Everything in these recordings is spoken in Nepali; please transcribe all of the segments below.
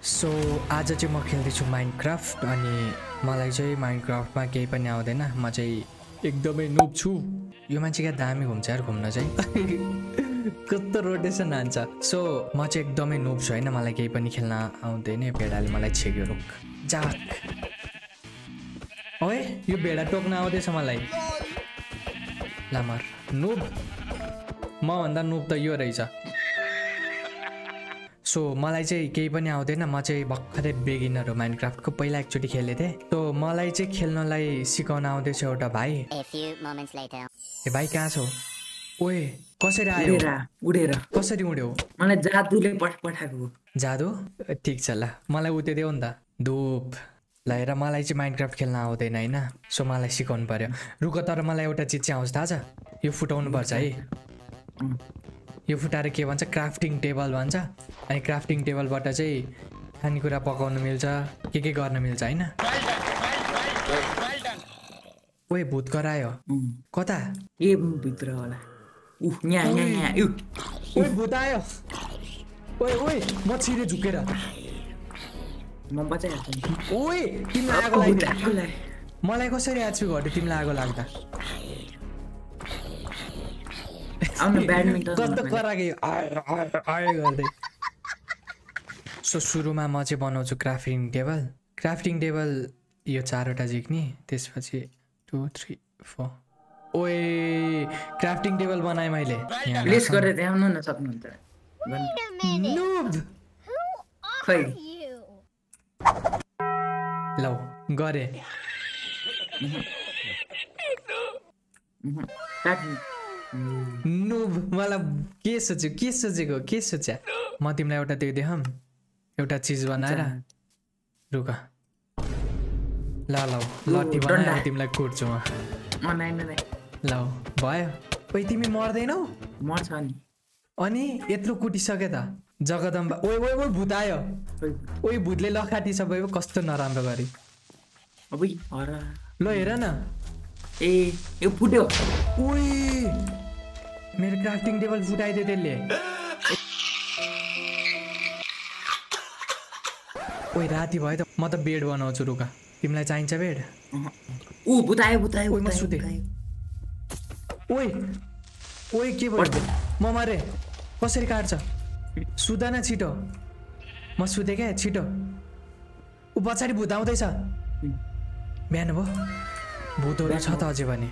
सो आज चाहिँ म खेल्दैछु माइनक्राफ्ट अनि मलाई चाहिँ माइनक्राफ्टमा केही पनि आउँदैन। म चाहिँ एकदमै नूब छु। यो मान्छे क्या दामी घुम्छ यार घुम्न चाहिँ कस्तो रोटेसन हान्छ। सो म चाहिँ एकदमै नूब छु हैन, मलाई केही पनि खेल्न आउँदैन। भेडाले मलाई छेक्यो रुक जाक। ओए यो भेडा टोक्न आउँदैछ मलाई। लामर नूब म भन्दा नूब त यो रहेछ। सो मलाई चाहिँ केही पनि आउँदैन। म चाहिँ भर्खरै बिगिनर हो माइनक्राफ्टको, पहिला एकचोटि खेलेको थिएँ। सो मलाई चाहिँ खेल्नलाई सिकाउन आउँदैछ एउटा भाइ। ए भाइ कहाँ छौ? ओए कसरी आयो? उडेर कसरी उड्यौ? मलाई जादुले पठाएको। जादु ठिक छ ल, मलाई उते देऊ नि त धुप। ल हेर मलाई चाहिँ माइनक्राफ्ट खेल्न आउँदैन हैन, सो मलाई सिकाउनु पर्यो। रुक तर मलाई एउटा चिज चाहिँ आउँछ थाहा छ, यो फुटाउनु पर्छ है। यो फुटाएर के भन्छ क्राफ्टिङ टेबल भन्छ। अनि क्राफ्टिङ टेबलबाट चाहिँ खानेकुरा पकाउनु मिल्छ, के गर्न मिल्छ हैन। ओए भूत करायो कता? ए भित्र होला। यहाँ ओए भूत आयो। ओए ओए म छिरे झुकेर म बचाइहाल्छु। ओए तिमीलाई आगो लाग्यो। मलाई कसरी आछु घट्यो तिमीलाई आगो लाग्दा? आउनु ब्याडमिन्टन कस्तो करागे आयो गर्दै। सो सुरुमा म चाहिँ बनाउँछु क्राफ्टिङ टेबल। क्राफ्टिङ टेबल यो 4वटा झिक्ने, त्यसपछि 2 3 4। ओए क्राफ्टिङ टेबल बनाएँ मैले। प्लेस गरेर ल्याउनु न सक्नुहुन्छ। नूब खै लौ गरे। नूब मलाई के सोच्या म तिमीलाई एउटा त्यो देखाऊँ, एउटा चिज बनाएर। रुक ल लट्ठी बनाएर तिमीलाई कुट्छु म। ल भयो। ओइ तिमी मर्दैनौ? मर्छ नि। अनि यत्रो कुटिसके त जगदम्बा। ओइ ओइ ओइ भूत आयो। ओइ भूतले लखाटी सबै कस्तो नराम्रो गरी। ल हेर न। ए यो फुट्यो। ओइ मेरो क्राफ्टिङ टेबल फुटाइदियो त्यसले। ओइ राति भयो त म त बेड बनाउँछु। रुका तिमीलाई चाहिन्छ बेड? भूत आयो। ओइ म सुते। ओइ ओइ के भयो? म मरे। कसरी काट्छ? सुत न छिटो। म सुते क्या छिटो। ऊ पछाडि भूत आउँदैछ। बिहान भयो भूतहरू छ त अझै भने।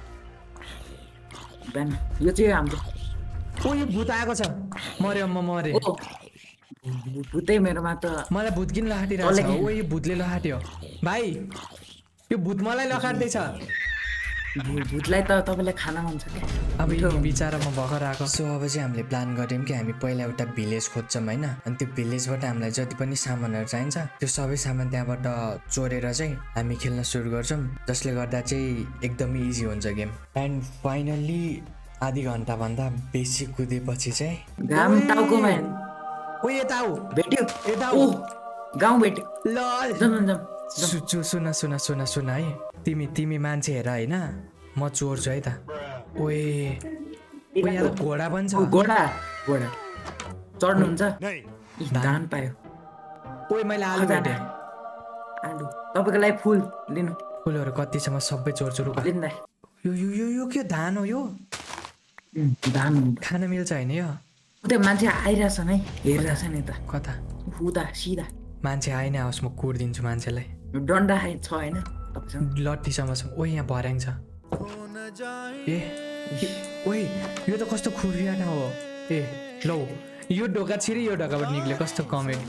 यो चाहिँ हाम्रो। ओ यो भूत आएको छ। मरे म मरे। भूतै मेरोमा त मलाई भूत किन लखाटिरहेको छ? ओ यो भूतले लखाट्यो भाइ। यो भूत मलाई लखाट्दैछ। भूतलाई त तपाईलाई खान मन छ के? अब यो बिचारा म भर्खर आएको। सो अब चाहिँ हामीले प्लान गर्यौँ कि हामी पहिला एउटा भिलेज खोज्छौँ हैन। अनि त्यो भिलेजबाट हामीलाई जति पनि सामानहरू चाहिन्छ त्यो सबै सामान त्यहाँबाट चोरेर चाहिँ हामी खेल्न सुरु गर्छौँ, जसले गर्दा चाहिँ एकदमै इजी हुन्छ गेम। एन्ड फाइनल्ली आधी घन्टा भन्दा बेसी कुदेपछि चाहिँ घाम टाउकोमा। ओ यता आऊ भेट्यो। यता आऊ गाउँ भेट्यो। ल सुन है। तिमी मान्छे हेर हैन, म चोर छु है त। ओए यहाँ त घोडा पनि छ। घोडा चढ्नुहुन्छ? धान पायो। ओए मैले आलु भेटेँ। आलु तपाईको लागि फुल लिनु। फुलहरू कति छ म सबै चोर्छु। रुक यो के धान हो? यो धान खान मिल्छ हैन? यो त्यो मान्छे आइरहेछ नै, हेरिरहेछ नि त। कता? उता सिधा। मान्छे आइ नै आओस्, म कुर्दिन्छु मान्छेलाई। डन्डा छ हैन? लट्ठीसम्म छ। ओ यहाँ भर्याङ छ। ए ओइ यो त कस्तो खुफिया ठाउँ हो। ए लौ यो ढोका छिरी यो ढोकाबाट निक्ल्यो। कस्तो कमेडी।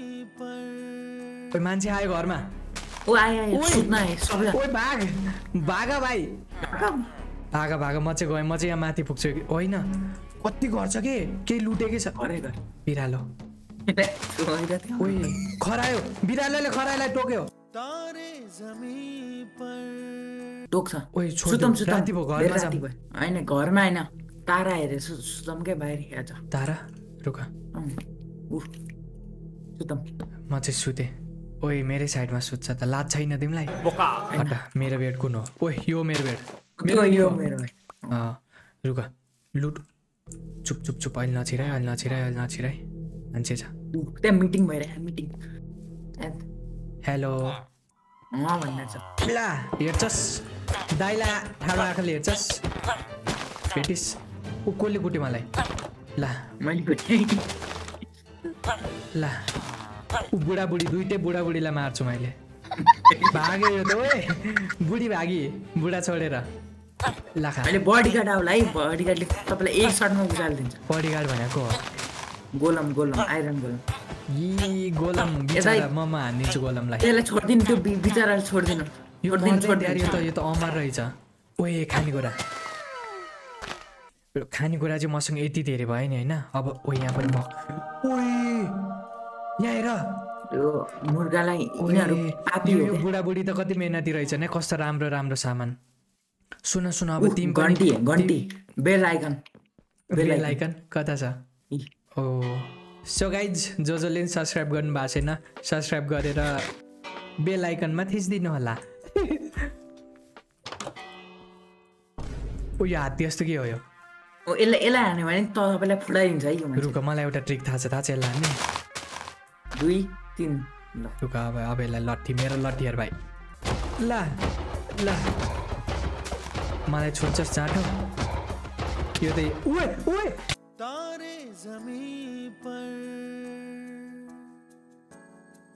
ओइ मान्छे आयो घरमा। ओ आयो सुत्न आयो सबै। ओइ भाग भाइ भाग। म चाहिँ गएँ। म चाहिँ यहाँ माथि पुग्छु। होइन कति घर छ के? केही लुटेकै छ। बिरालो। ओइ खरायो। बिरालोले खरायोलाई टोक्यो। टोक्छ। ओइ सुतम राति भयो घरमा जाम। हैन घरमा हैन, तारा हेरे सुतम के बाहिर आज। तारा रुक सुतम। म चाहिँ सुते। ओइ मेरै साइडमा सुत्छ त लाज छैन तिमीलाई? हटा मेरो बेड कुन हो? ओइ यो मेरो बेड। मेरो रुक लुट। चुप अहिले नछिराइ। मान्छे छ। त्यहाँ मिटिङ भइरहेको। मिटिङ हेलो भन्ने छ ला हेर्छस् दाइला ठाडो आँखाले हेर्छस् भेटिस ऊ कसले कुट्यो मलाई ला मैले कुटे ला ऊ बुढाबुढी दुइटै बुढाबुढीलाई मार्छु मैले भाग्यो यो त ओए बुढी भागी बुढा छोडेर ला खा अहिले बडीगार्ड आउला है बडीगार्डले तपाईँलाई एक सर्टमा उचालिदिन्छ बडीगार्ड भनेको हो गोलम आइरन गोलम यी गोलम बिचरा ममा हानिदिन्छु गोलमलाई त्यसलाई छोडिदिनु त्यो बिचराले छोडिदिनु यो त अमर रहेछ ओए खानेकुरा खानेकुरा चाहिँ मसँग यति धेरै भयो नि होइन अब ओ यहाँ पनि भयो ओए यहाँ हेर यो मुर्गालाई यिनीहरू पापी हो यो बुढाबुढी त कति मेहनती रहेछ नि कस्तो राम्रो राम्रो सामान सुन अब तिमी घन्टी बेल आइकन कता छ ओ सो गाइज जसले सब्सक्राइब गर्नु भएको छैन सब्सक्राइब गरेर बेल आइकनमा थिचिदिनु होला ओ यो हात्ती जस्तो के हो यो ओ यसलाई हान्यो भने तपाईँलाई फुटाइदिन्छ है यो रुक मलाई एउटा ट्रिक थाहा छ यसलाई हान्ने 2 3 ल रुक अब यसलाई लट्ठी मेरो लट्ठी हेर भाइ ल मलाई छोड्छस् चाँटो यो त ओए तारे जमीन पर